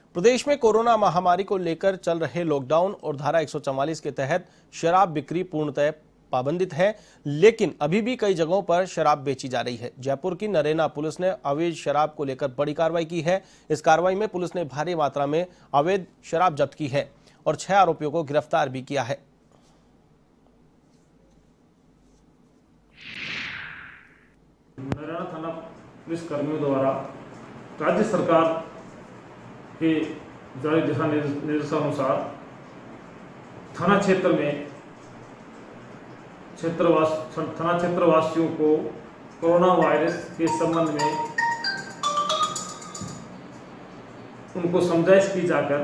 प्रदेश में कोरोना महामारी को लेकर चल रहे लॉकडाउन और धारा 144 के तहत शराब बिक्री पूर्णतः पाबंदित है, लेकिन अभी भी कई जगहों पर शराब बेची जा रही है। जयपुर की नरेला पुलिस ने अवैध शराब को लेकर बड़ी कार्रवाई की है। इस कार्रवाई में पुलिस ने भारी मात्रा में अवैध शराब जब्त की है और 6 आरोपियों को गिरफ्तार भी किया है। नरेला थाना पुलिस कर्मियों द्वारा राज्य सरकार के जारी दिशा निर्देशानुसार थाना क्षेत्र में थाना क्षेत्रवासियों को कोरोना वायरस के संबंध में उनको समझाइश की जाकर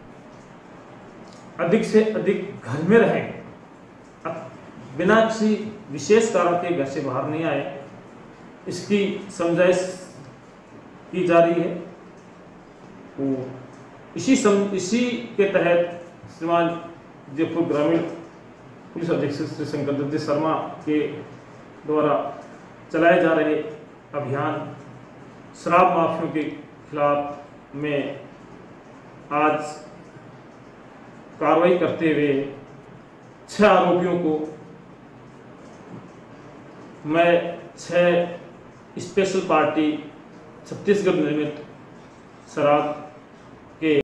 अधिक से अधिक घर में रहें, बिना किसी विशेष कारण के घर से बाहर नहीं आए, इसकी समझाइश की जा रही है। इसी के तहत श्रीमान जयपुर ग्रामीण पुलिस अधीक्षक श्री शंकर दत्त शर्मा के द्वारा चलाए जा रहे अभियान शराब माफियों के खिलाफ में आज कार्रवाई करते हुए 6 आरोपियों को मैं 6 स्पेशल पार्टी छत्तीसगढ़ निर्मित शराब